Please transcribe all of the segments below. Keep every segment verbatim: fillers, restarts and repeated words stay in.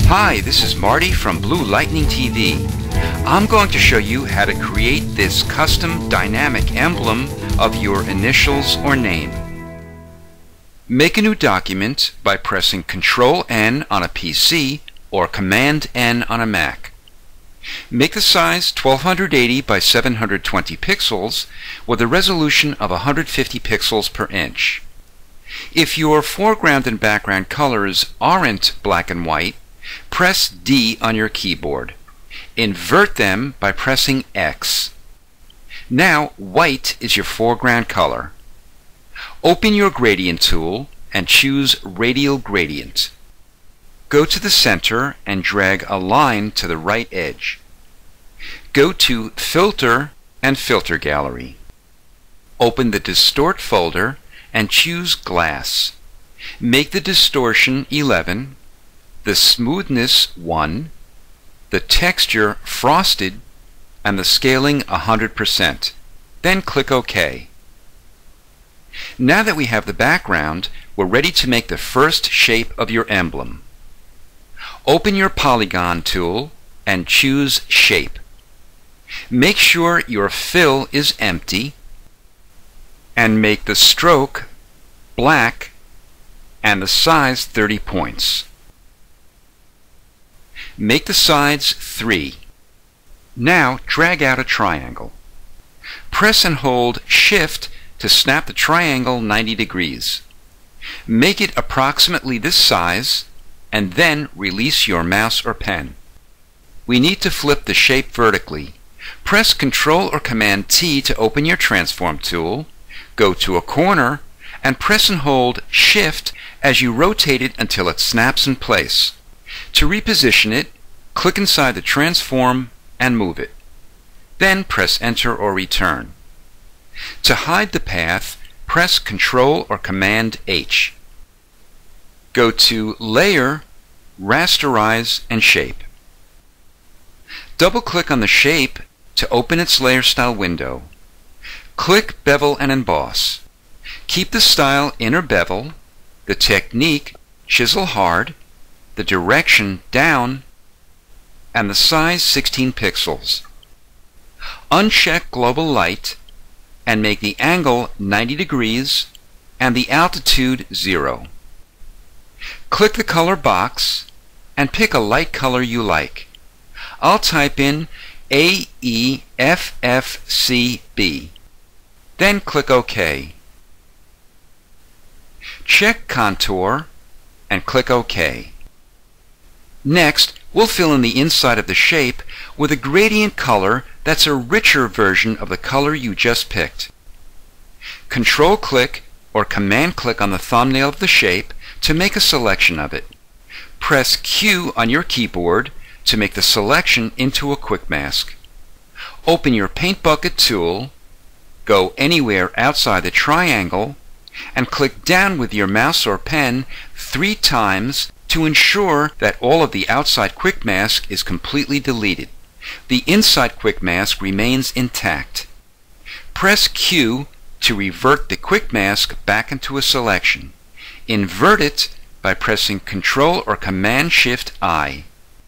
Hi, this is Marty from Blue Lightning T V. I'm going to show you how to create this custom dynamic emblem of your initials or name. Make a new document by pressing control N on a P C or command N on a Mac. Make the size twelve eighty by seven hundred twenty pixels with a resolution of one hundred fifty pixels per inch. If your foreground and background colors aren't black and white, press D on your keyboard. Invert them by pressing X. Now white is your foreground color. Open your gradient tool and choose radial gradient. Go to the center and drag a line to the right edge. Go to Filter and Filter Gallery. Open the Distort folder and choose Glass. Make the distortion eleven, the smoothness one, the texture frosted, and the scaling one hundred percent. Then click OK. Now that we have the background, we're ready to make the first shape of your emblem. Open your polygon tool and choose Shape. Make sure your fill is empty and make the stroke black and the size thirty points. Make the sides three. Now drag out a triangle. Press and hold Shift to snap the triangle ninety degrees. Make it approximately this size and then release your mouse or pen. We need to flip the shape vertically. Press Control or Command T to open your transform tool, go to a corner, and press and hold Shift as you rotate it until it snaps in place. To reposition it, click inside the transform and move it. Then press Enter or Return. To hide the path, press Control or Command H. Go to Layer, Rasterize, and Shape. Double-click on the shape to open its layer style window. Click Bevel and Emboss. Keep the style Inner Bevel, the technique Chisel Hard, the direction Down, and the size sixteen pixels. Uncheck Global Light and make the angle ninety degrees and the altitude zero. Click the color box and pick a light color you like. I'll type in A E F F C B. Then click OK. Check Contour and click OK. Next, we'll fill in the inside of the shape with a gradient color that's a richer version of the color you just picked. Control-click or Command-click on the thumbnail of the shape to make a selection of it. Press Q on your keyboard to make the selection into a quick mask. Open your Paint Bucket tool, go anywhere outside the triangle, and click down with your mouse or pen three times to ensure that all of the outside quick mask is completely deleted. The inside quick mask remains intact. Press Q to revert the quick mask back into a selection. Invert it by pressing Control or Command Shift I.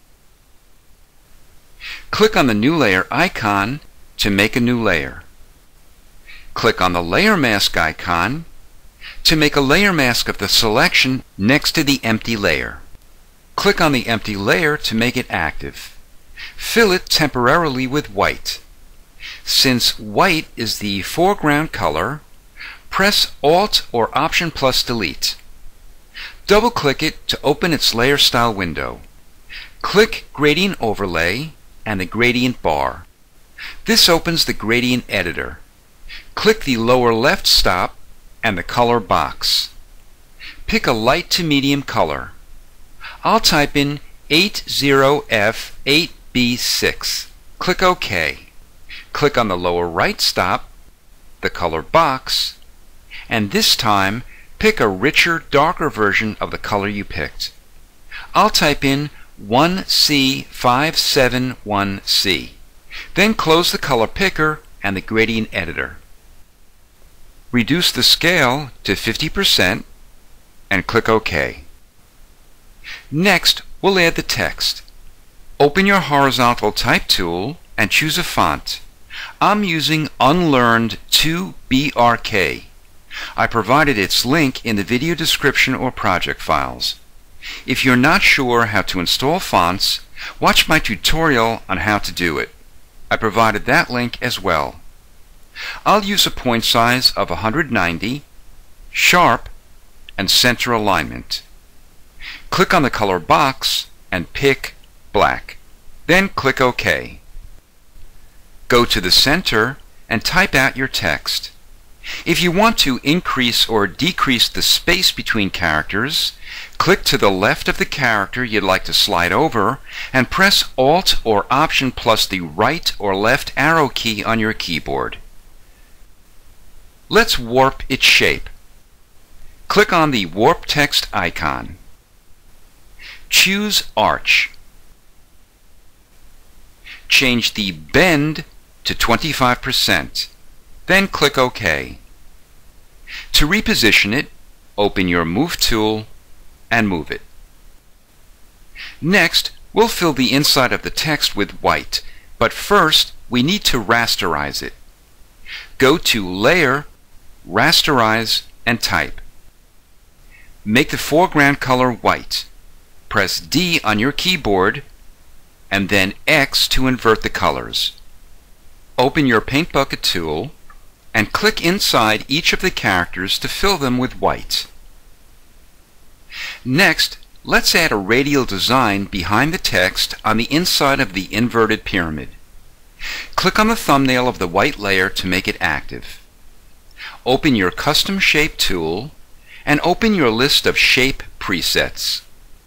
Click on the New Layer icon to make a new layer. Click on the Layer Mask icon to make a layer mask of the selection next to the empty layer. Click on the empty layer to make it active. Fill it temporarily with white. Since white is the foreground color, press Alt or Option plus Delete. Double-click it to open its layer style window. Click Gradient Overlay and the Gradient bar. This opens the Gradient Editor. Click the lower left stop and the color box. Pick a light to medium color. I'll type in eighty F eight B six. Click OK. Click on the lower right stop, the color box, and this time pick a richer, darker version of the color you picked. I'll type in one C five seven one C. Then close the color picker and the gradient editor. Reduce the scale to fifty percent and click OK. Next, we'll add the text. Open your horizontal type tool and choose a font. I'm using Unlearned two B R K. I provided its link in the video description or project files. If you're not sure how to install fonts, watch my tutorial on how to do it. I provided that link as well. I'll use a point size of one hundred ninety, sharp, and center alignment. Click on the color box and pick black. Then click OK. Go to the center and type out your text. If you want to increase or decrease the space between characters, click to the left of the character you'd like to slide over and press Alt or Option plus the right or left arrow key on your keyboard. Let's warp its shape. Click on the Warp Text icon. Choose Arch. Change the Bend to twenty-five percent. Then click OK. To reposition it, open your Move tool and move it. Next, we'll fill the inside of the text with white, but first we need to rasterize it. Go to Layer, Rasterize, and type. Make the foreground color white. Press D on your keyboard and then X to invert the colors. Open your Paint Bucket tool and click inside each of the characters to fill them with white. Next, let's add a radial design behind the text on the inside of the inverted pyramid. Click on the thumbnail of the white layer to make it active. Open your Custom Shape tool and open your list of shape presets.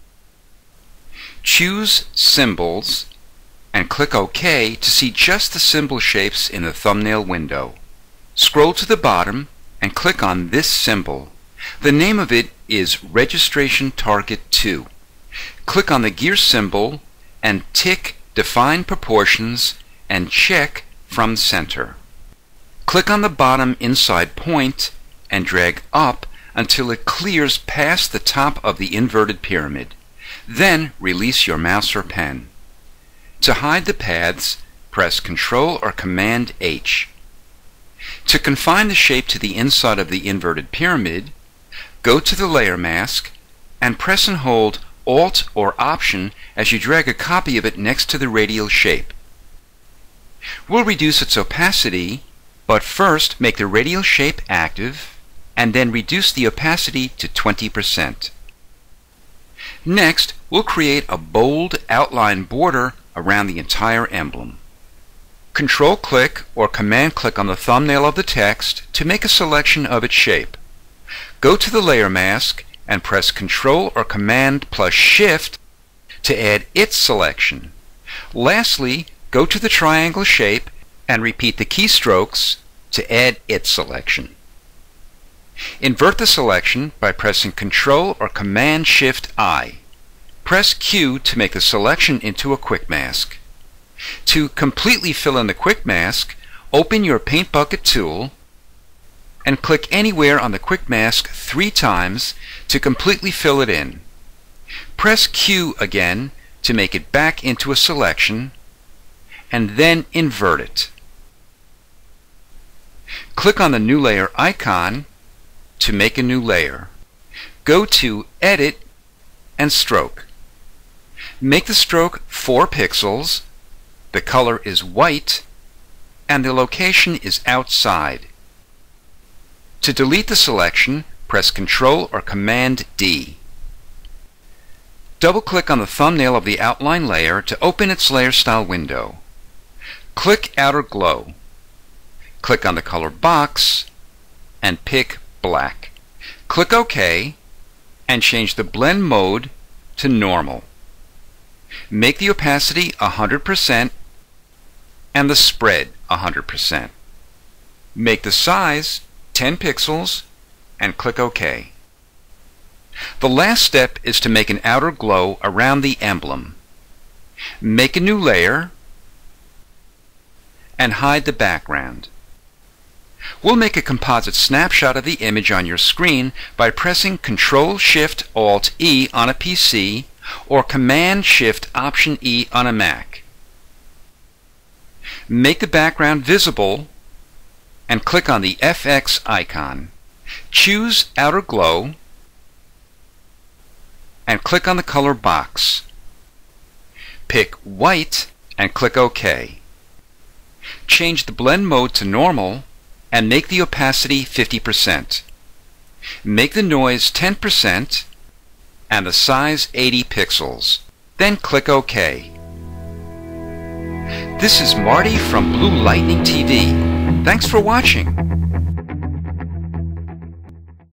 Choose Symbols and click OK to see just the symbol shapes in the thumbnail window. Scroll to the bottom and click on this symbol. The name of it is Registration Target two. Click on the gear symbol and tick Define Proportions and check From Center. Click on the bottom inside point and drag up until it clears past the top of the inverted pyramid. Then release your mouse or pen. To hide the paths, press Control or Command H. To confine the shape to the inside of the inverted pyramid, go to the layer mask and press and hold Alt or Option as you drag a copy of it next to the radial shape. We'll reduce its opacity, but first make the radial shape active and then reduce the opacity to twenty percent. Next, we'll create a bold outline border around the entire emblem. Control-click or Command-click on the thumbnail of the text to make a selection of its shape. Go to the layer mask and press Control or Command plus Shift to add its selection. Lastly, go to the triangle shape and repeat the keystrokes to add its selection. Invert the selection by pressing Control or Command Shift I. Press Q to make the selection into a quick mask. To completely fill in the quick mask, open your Paint Bucket tool and click anywhere on the quick mask three times to completely fill it in. Press Q again to make it back into a selection and then invert it. Click on the New Layer icon to make a new layer. Go to Edit and Stroke. Make the stroke four pixels, the color is white, and the location is outside. To delete the selection, press Control or Command D. Double-click on the thumbnail of the outline layer to open its layer style window. Click Outer Glow. Click on the color box and pick black. Click OK and change the blend mode to normal. Make the opacity one hundred percent and the spread one hundred percent. Make the size ten pixels and click OK. The last step is to make an outer glow around the emblem. Make a new layer and hide the background. We'll make a composite snapshot of the image on your screen by pressing Control Shift Alt E on a P C or Command-Shift-Option-E on a Mac. Make the background visible and click on the F X icon. Choose Outer Glow and click on the color box. Pick White and click OK. Change the blend mode to normal and make the opacity fifty percent. Make the noise ten percent and the size eighty pixels. Then click OK. This is Marty from Blue Lightning T V. Thanks for watching.